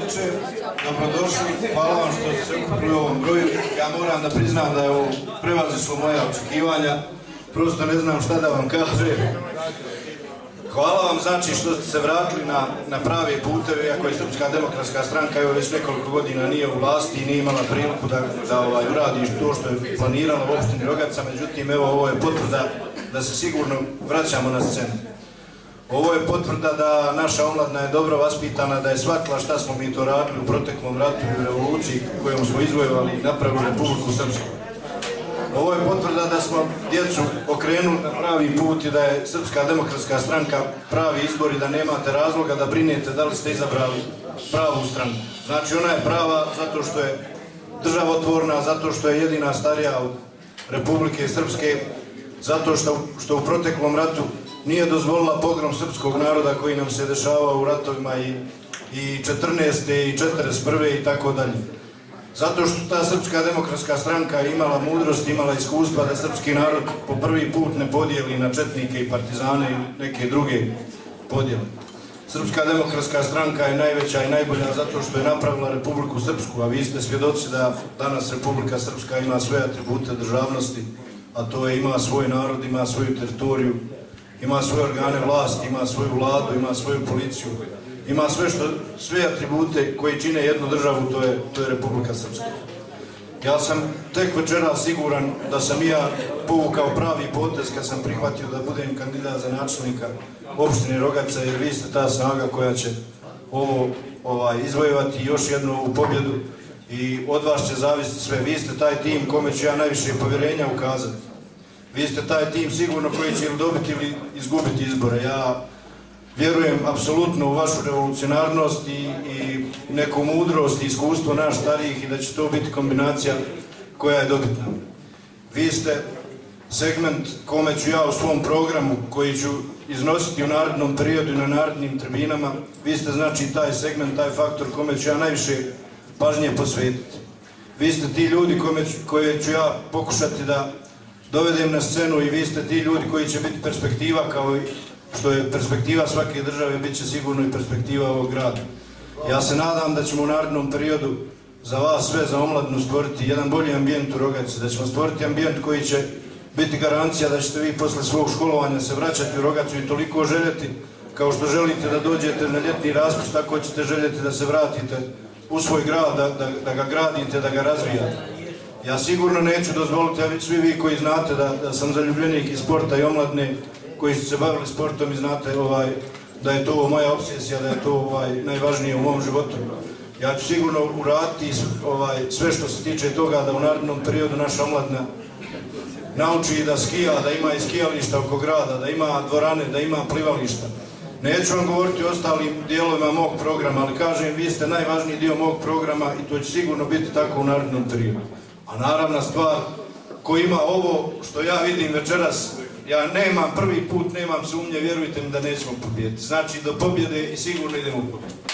predsjedniče, dobrodošli, hvala vam što ste se ukupili u ovom broju. Ja moram da priznam da je ovo prevazišlo moja očekivanja, prosto ne znam šta da vam kažem. Hvala vam znači što ste se vratili na prave puteve, iako je Srpska demokratska stranka već nekoliko godina nije u vlasti i nije imala priliku da uradi to što je planirala u opštini Rogača, međutim evo ovo je potvrda da se sigurno vraćamo na scenu. Ovo je potvrda da naša omladina je dobro vaspitana, da je shvatila šta smo mi to radili u proteklom ratu i u revoluciji kojom smo izvojevali i napravili Republiku Srpsku. Ovo je potvrda da smo djecu okrenuli na pravi put i da je Srpska demokratska stranka pravi izbor i da nemate razloga da brinete da li ste izabrali pravu stranu. Znači ona je prava zato što je državotvorna, zato što je jedina starija od Republike Srpske, zato što u proteklom ratu nije dozvolila pogrom srpskog naroda koji nam se dešavao u ratovima i 14. i 41. i tako dalje. Zato što ta Srpska demokratska stranka je imala mudrost, imala iskustva da srpski narod po prvi put ne podijeli na četnike i partizane i neke druge podjele. Srpska demokratska stranka je najveća i najbolja zato što je napravila Republiku Srpsku, a vi ste svjedoci da danas Republika Srpska ima sve atribute državnosti, a to je ima svoj narod, ima svoju teritoriju, ima svoje organe vlasti, ima svoju vladu, ima svoju policiju, ima sve atribute koji čine jednu državu, to je Republika Srpska. Ja sam tek večera siguran da sam i ja povukao pravi potez kad sam prihvatio da budem kandidat za načelnika opštine Rogača, jer vi ste ta snaga koja će ovo izvojevati još jednu ovu pobjedu i od vas će zavisiti sve. Vi ste taj tim kome ću ja najviše povjerenja ukazati. Vi ste taj tim sigurno koji će ili dobiti ili izgubiti izbore. Ja vjerujem apsolutno u vašu revolucionarnost i neku mudrost i iskustvo naš starijih i da će to biti kombinacija koja je dobitna. Vi ste segment kome ću ja u svom programu koji ću iznositi u narednom periodu i na narednim tribinama, vi ste znači taj segment, taj faktor kome ću ja najviše pažnje posvetiti. Vi ste ti ljudi koje ću ja pokušati da dovedem na scenu i vi ste ti ljudi koji će biti perspektiva kao što je perspektiva svake države, bit će sigurno i perspektiva ovog grada. Ja se nadam da ćemo u narednom periodu za vas sve, za omladinu stvoriti jedan bolji ambijent u Rogaču, da ćemo stvoriti ambijent koji će biti garancija da ćete vi posle svog školovanja se vraćati u Rogaču i toliko željeti kao što želite da dođete na ljetni raspust, tako ćete željeti da se vratite u svoj grad, da ga gradite, da ga razvijate. Ja sigurno neću dozvoliti, a svi vi koji znate da sam zaljubljenik iz sporta i omladine, koji su se bavili sportom i znate da je to moja obsesija, da je to najvažnije u mom životu. Ja ću sigurno uraditi sve što se tiče toga da u narednom periodu naša omladina nauči da skija, da ima i skijališta oko grada, da ima dvorane, da ima plivališta. Neću vam govoriti o ostalim dijelovima mog programa, ali kažem, vi ste najvažniji dio mog programa i to će sigurno biti tako u narednom periodu. A naravna stvar, ko ima ovo što ja vidim večeras, ja prvi put nemam sumnje, vjerujte mi da nećemo pobijediti. Znači do pobjede i sigurno idemo u pobjedu.